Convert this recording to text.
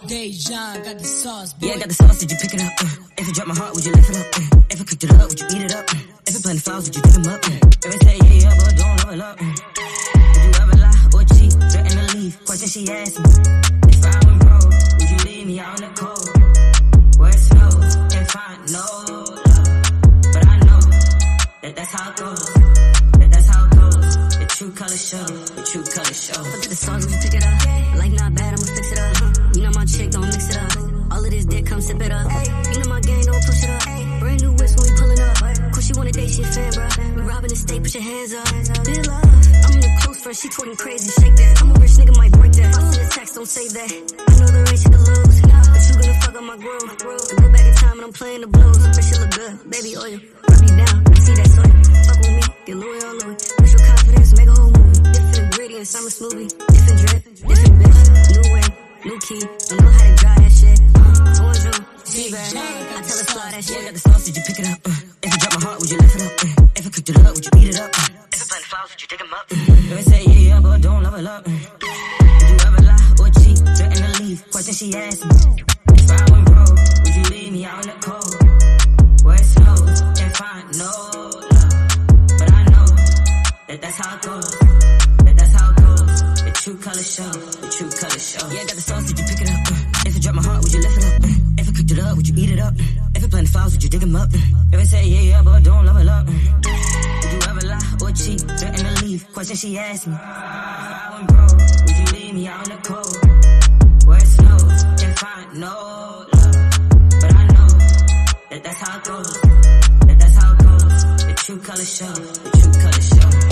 Dejan got the sauce, boy. Yeah, I got the sauce, did you pick it up? If it drop my heart, would you lift it up? If I cooked it up, would you eat it up? If it plenty flowers, would you dig them up? If I say yeah, but don't level up. Would you ever lie or cheat, threaten to leave? Question she asked me. If I went broke, would you leave me out in the cold? Where it snows, can't find no love. But I know that that's how it goes. That's how it goes. The true color show. The true color show. Look at the sauce, would you pick it up? Like not bad, I'ma fix it up. You know my chick, don't mix it up. All of this dick, come sip it up. You know my gang, don't push it up. Brand new whisk when we pulling up. Course she wanna date, she a fan, bruh. We robbing the state, put your hands up. Big love. I'm in the close friend, she twerking crazy, shake that. I'm a rich nigga, might break that. I send a text, don't save that. I know the race you can lose, but you gonna fuck up my groove. I go back in time and I'm playing the blues. Bitch, you look good, baby oil. Rub you down, I see that soil. Fuck with me, get Louis or Louis. Push your confidence, make a whole movie. Different ingredients, I'm a smoothie. Different drip, different bitch. New way, new key. Don't know how to dry that shit. Orange room, G-bag. I tell her fly that shit. Yeah, I got the sauce, did you pick it up? If it drop my heart, would you lift it up? If I cooked it up, would you eat it up? If I plant flowers, would you dig them up? If I say yeah, but don't level up. Would you ever lie or cheat, threaten to leave? Question she asked me. If I went broke, would you leave me out in the cold? Where it snows, can't find no love. But I know that that's how it goes. That's how it goes. The true color show. The true color show. Yeah, I got the sauce, did you pick it up? If it drop my heart, would you lift it up? If I cooked it up, would you eat it up? If it planted flowers, would you dig them up? If I say yeah, but don't level up. Would you ever lie or cheat, threaten to leave? Question she asked me. If I went broke, would you leave me out in the cold? Where it snows, can't find no love. But I know that that's how it goes. That's how it goes. The true color show. The true color show.